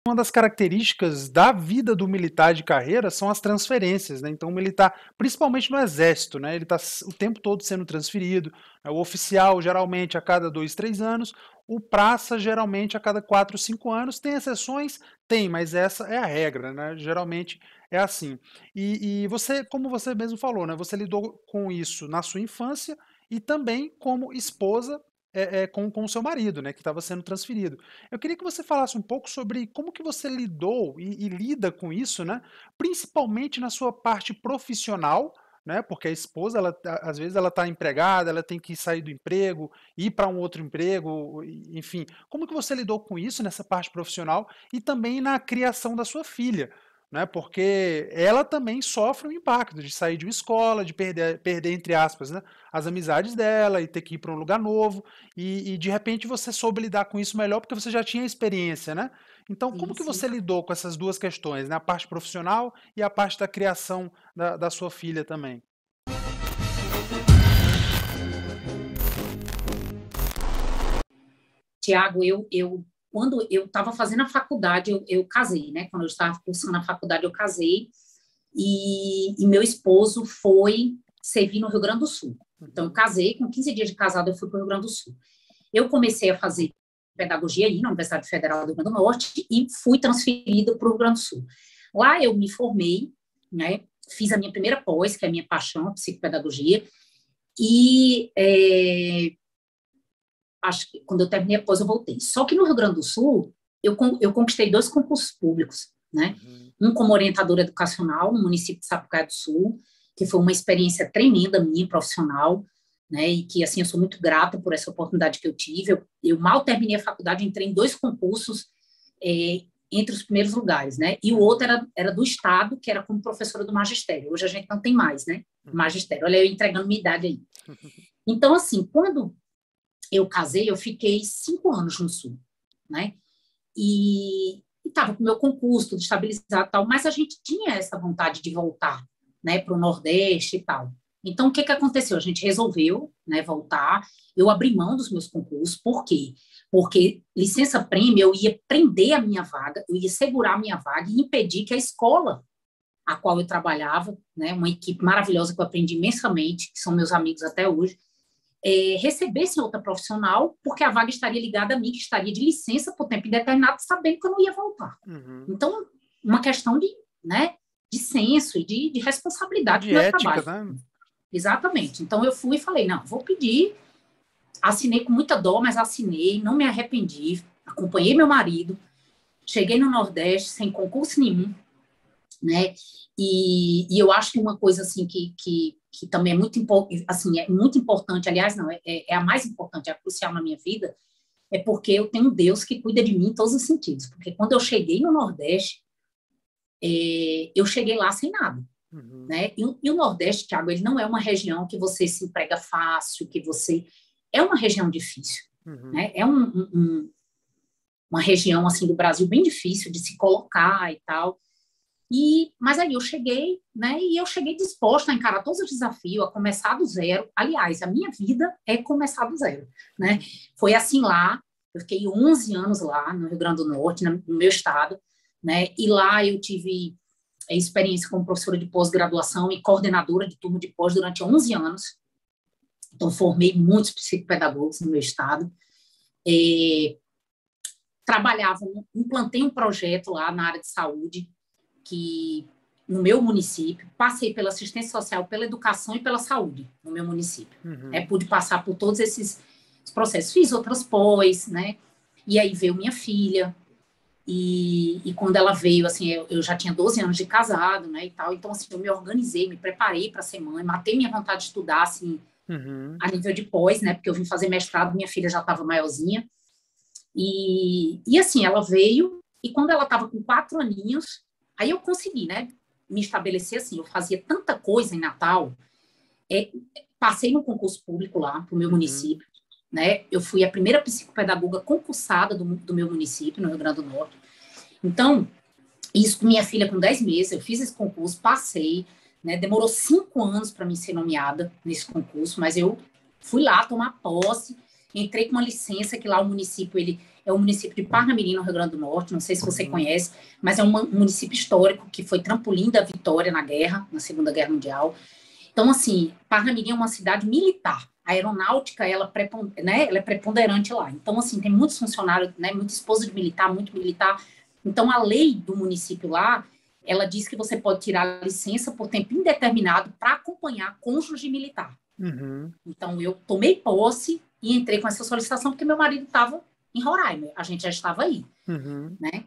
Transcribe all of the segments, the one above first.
Uma das características da vida do militar de carreira são as transferências, né? Então, o militar, principalmente no Exército, né? Ele está o tempo todo sendo transferido. O oficial, geralmente, a cada 2, 3 anos. O praça, geralmente, a cada 4, 5 anos. Tem exceções? Tem, mas essa é a regra, né? Geralmente é assim. E você, como você mesmo falou, né? Você lidou com isso na sua infância e também como esposa com o seu marido, né? Que estava sendo transferido. Eu queria que você falasse um pouco sobre como que você lidou e lida com isso, né? Principalmente na sua parte profissional, né? Porque a esposa, às vezes, ela está empregada, ela tem que sair do emprego, ir para um outro emprego, enfim. Como que você lidou com isso nessa parte profissional e também na criação da sua filha? Né, porque ela também sofre o impacto de sair de uma escola, de perder entre aspas, né, as amizades dela e ter que ir para um lugar novo. E de repente você soube lidar com isso melhor porque você já tinha experiência, né? Então, como Sim, que sim. você lidou com essas duas questões, né? A parte profissional e a parte da criação da sua filha também? Tiago, quando eu estava fazendo a faculdade, eu casei, né? Quando eu estava cursando a faculdade, eu casei e meu esposo foi servir no Rio Grande do Sul. Então, eu Uhum. casei, com 15 dias de casado, eu fui para o Rio Grande do Sul. Eu comecei a fazer pedagogia aí na Universidade Federal do Rio Grande do Norte e fui transferida para o Rio Grande do Sul. Lá eu me formei, né? Fiz a minha primeira pós, que é a minha paixão, psicopedagogia, e acho que quando eu terminei a pós eu voltei. Só que no Rio Grande do Sul, eu conquistei 2 concursos públicos, né? Uhum. Um como orientadora educacional no município de Sapucaí do Sul, que foi uma experiência tremenda minha, profissional, né? E que, assim, eu sou muito grata por essa oportunidade que eu tive. Eu mal terminei a faculdade, entrei em 2 concursos entre os primeiros lugares, né? E o outro Uhum. era do Estado, que era como professora do magistério. Hoje a gente não tem mais, né? Uhum. Magistério. Olha, eu entregando minha idade aí. Então, assim, quando eu casei, eu fiquei 5 anos no Sul, né? E estava com o meu concurso, tudo estabilizado e tal, mas a gente tinha essa vontade de voltar, né, para o Nordeste e tal. Então, o que que aconteceu? A gente resolveu, né, voltar. Eu abri mão dos meus concursos, por quê? Porque licença-prêmio, eu ia prender a minha vaga, eu ia segurar a minha vaga e impedir que a escola a qual eu trabalhava, né, uma equipe maravilhosa que eu aprendi imensamente, que são meus amigos até hoje, recebessem outra profissional, porque a vaga estaria ligada a mim, que estaria de licença por tempo indeterminado, sabendo que eu não ia voltar. Uhum. Então, uma questão de, né, de senso e de E responsabilidade de com o meu ética, trabalho. né? Exatamente. Então, eu fui e falei, não, vou pedir, assinei com muita dor, mas assinei, não me arrependi, acompanhei meu marido, cheguei no Nordeste sem concurso nenhum, né? E eu acho que uma coisa assim que também é muito assim, é muito importante, aliás, não, é a mais importante, é a crucial na minha vida, é porque eu tenho um Deus que cuida de mim em todos os sentidos. Porque quando eu cheguei no Nordeste, eu cheguei lá sem nada, Uhum. né? E o Nordeste, Thiago, ele não é uma região que você se emprega fácil, que você... É uma região difícil, Uhum. né? É uma região, assim, do Brasil bem difícil de se colocar e tal. Mas aí eu cheguei, né? E eu cheguei disposta a encarar todos os desafios, a começar do zero. Aliás, a minha vida é começar do zero, né? Foi assim lá. Eu fiquei 11 anos lá no Rio Grande do Norte, no meu estado, né? E lá eu tive experiência como professora de pós-graduação e coordenadora de turma de pós durante 11 anos. Então, formei muitos psicopedagogos no meu estado. É, trabalhava, implantei um projeto lá na área de saúde, que no meu município, passei pela assistência social, pela educação e pela saúde no meu município. Uhum. Pude passar por todos esses processos. Fiz outras pós, né? E aí veio minha filha, e quando ela veio, assim, eu já tinha 12 anos de casado, né, e tal, então, assim, eu me organizei, me preparei para ser mãe, matei minha vontade de estudar, assim, Uhum. a nível de pós, né, porque eu vim fazer mestrado, minha filha já estava maiorzinha, e assim, ela veio, e quando ela estava com 4 aninhos, aí eu consegui, né, me estabelecer assim, eu fazia tanta coisa em Natal, é, passei no concurso público lá, para o meu Uhum. município, né, eu fui a primeira psicopedagoga concursada do meu município, no Rio Grande do Norte, então, isso com minha filha com 10 meses, eu fiz esse concurso, passei, né, demorou 5 anos para mim ser nomeada nesse concurso, mas eu fui lá tomar posse, entrei com uma licença, que lá o município, ele é o município de Parnamirim, no Rio Grande do Norte, não sei se você conhece, mas é um município histórico que foi trampolim da vitória na guerra, na Segunda Guerra Mundial. Então, assim, Parnamirim é uma cidade militar. A aeronáutica, né, ela é preponderante lá. Então, assim, tem muitos funcionários, né, muita esposa de militar, muito militar. Então, a lei do município lá, ela diz que você pode tirar licença por tempo indeterminado para acompanhar cônjuge militar. Uhum. Então, eu tomei posse e entrei com essa solicitação porque meu marido estava em Roraima. A gente já estava aí, né?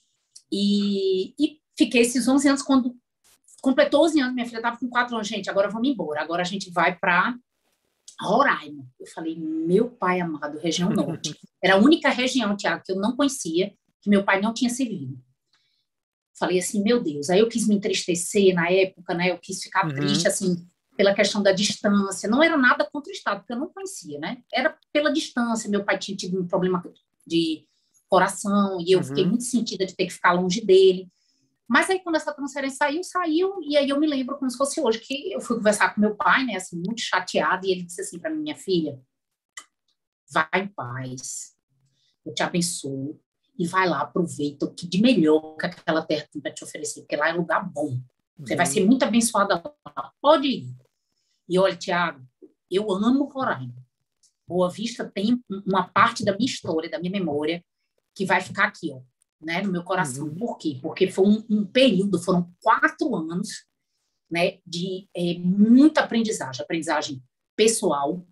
E fiquei esses 11 anos. Quando completou 11 anos, minha filha estava com 4 anos. Gente, agora vamos embora. Agora a gente vai para Roraima. Eu falei, meu pai amado, região norte. Era a única região, Tiago, que eu não conhecia, que meu pai não tinha servido. Falei assim, meu Deus. Aí eu quis me entristecer na época, né? Eu quis ficar triste, assim, pela questão da distância. Não era nada contra o Estado, porque eu não conhecia, né? Era pela distância. Meu pai tinha tido um problema de coração e eu fiquei muito sentida de ter que ficar longe dele. Mas aí, quando essa transferência saiu, e aí eu me lembro como se fosse hoje, que eu fui conversar com meu pai, né, assim, muito chateado, e ele disse assim para mim, minha filha, vai em paz, eu te abençoo, e vai lá, aproveita o que de melhor que aquela terra tem para te oferecer, porque lá é lugar bom, você vai ser muito abençoada lá, pode ir. E olha, Tiago, eu amo Roraima. Boa Vista tem uma parte da minha história, da minha memória, que vai ficar aqui, ó, né, no meu coração. Por quê? Porque foi um período, foram 4 anos, né, de muita aprendizagem pessoal,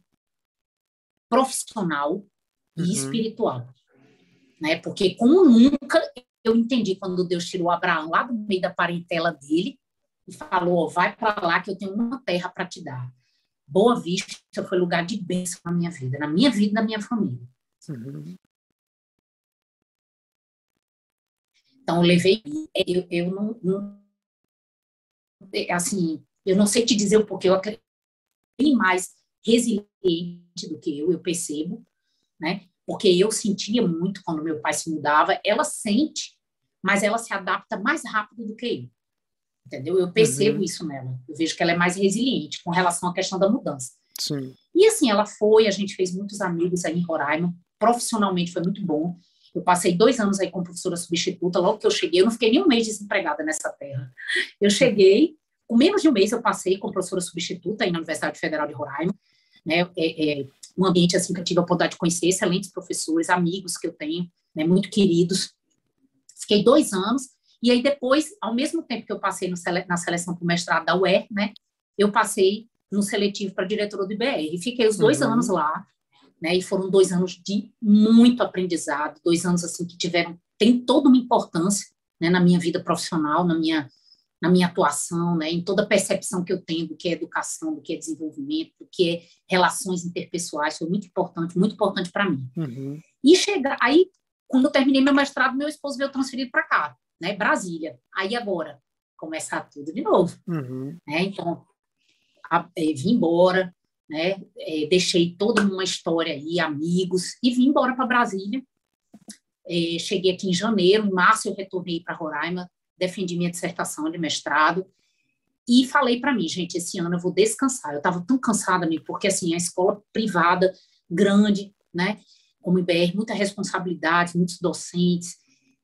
profissional e espiritual, né, porque como nunca eu entendi quando Deus tirou Abraão lá do meio da parentela dele e falou, ó, vai para lá que eu tenho uma terra para te dar. Boa Vista foi lugar de bênção na minha vida e na minha família. Então, eu levei, eu não, assim, eu não sei te dizer o porquê, eu acredito bem mais resiliente do que eu percebo, né? Porque eu sentia muito quando meu pai se mudava, ela sente, mas ela se adapta mais rápido do que eu, entendeu? Eu percebo isso nela, eu vejo que ela é mais resiliente com relação à questão da mudança. Sim. E assim, a gente fez muitos amigos aí em Roraima, profissionalmente foi muito bom. Eu passei 2 anos aí como professora substituta, logo que eu cheguei, eu não fiquei nem um mês desempregada nessa terra. Eu cheguei, com menos de um mês eu passei como professora substituta aí na Universidade Federal de Roraima, né, um ambiente assim que eu tive a oportunidade de conhecer excelentes professores, amigos que eu tenho, né, muito queridos. Fiquei 2 anos, e aí depois, ao mesmo tempo que eu passei na seleção para o mestrado da UER, né, eu passei no seletivo para diretora do IBR, e fiquei os 2 anos lá, né, e foram 2 anos de muito aprendizado, 2 anos assim que tem toda uma importância, né, na minha vida profissional, na minha atuação, né, em toda a percepção que eu tenho do que é educação, do que é desenvolvimento, do que é relações interpessoais, foi muito importante para mim. E aí, quando eu terminei meu mestrado, meu esposo veio transferido para cá, né, Brasília. Aí agora, começar tudo de novo. Né, então, vim embora, né, deixei toda uma história aí, amigos, e vim embora para Brasília. Cheguei aqui em janeiro, em março eu retornei para Roraima, defendi minha dissertação de mestrado e falei para mim, gente, esse ano eu vou descansar. Eu estava tão cansada, amigo, porque assim, a escola privada, grande, né, como IBR, muita responsabilidade, muitos docentes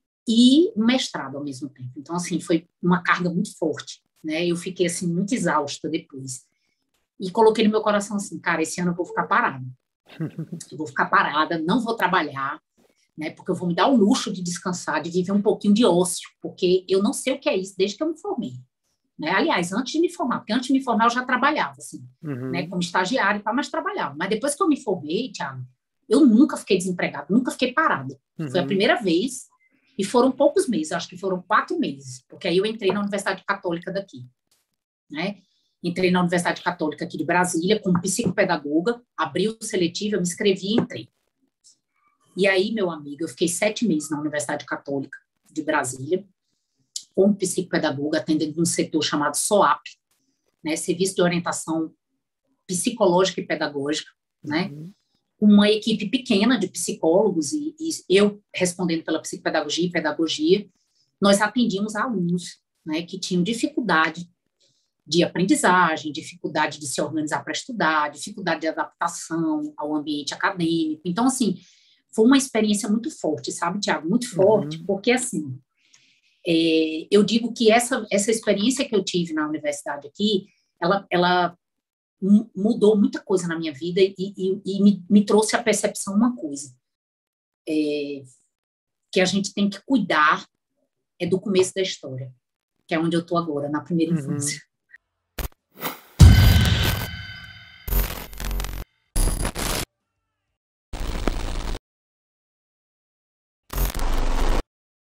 e mestrado ao mesmo tempo. Então, assim, foi uma carga muito forte, né, eu fiquei, assim, muito exausta depois. E coloquei no meu coração assim, cara, esse ano eu vou ficar parada. Eu vou ficar parada, não vou trabalhar, né, porque eu vou me dar o luxo de descansar, de viver um pouquinho de ócio, porque eu não sei o que é isso desde que eu me formei. Né? Aliás, antes de me formar, porque antes de me formar eu já trabalhava, assim, né, como estagiária e tal, mas trabalhava. Mas depois que eu me formei, Thiago, eu nunca fiquei desempregada, nunca fiquei parada. Foi a primeira vez, e foram poucos meses, acho que foram 4 meses, porque aí eu entrei na Universidade Católica daqui, né? Entrei na Universidade Católica aqui de Brasília como psicopedagoga, abri o seletivo, eu me inscrevi e entrei. E aí, meu amigo, eu fiquei 7 meses na Universidade Católica de Brasília, como psicopedagoga, atendendo um setor chamado SOAP, né, Serviço de Orientação Psicológica e Pedagógica, né, uma equipe pequena de psicólogos e eu respondendo pela psicopedagogia e pedagogia, nós atendíamos alunos, né, que tinham dificuldade de aprendizagem, dificuldade de se organizar para estudar, dificuldade de adaptação ao ambiente acadêmico. Então, assim, foi uma experiência muito forte, sabe, Tiago? Muito forte, porque, assim, eu digo que essa experiência que eu tive na universidade aqui, ela mudou muita coisa na minha vida e me trouxe a percepção uma coisa, que a gente tem que cuidar do começo da história, que é onde eu estou agora, na primeira infância.